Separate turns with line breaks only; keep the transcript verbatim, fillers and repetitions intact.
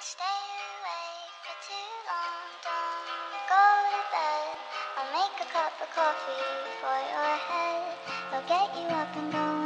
stay awake for too long. Don't go to bed. I'll make a cup of coffee for your head. I'll get you up and going.